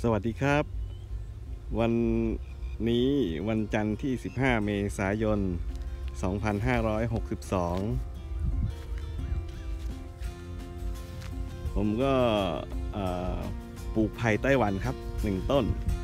สวัสดีครับ วันนี้วันจันทร์ที่ 15 เมษายน 2562 ผมก็ปลูกไผ่ไต้หวันครับ1 ต้น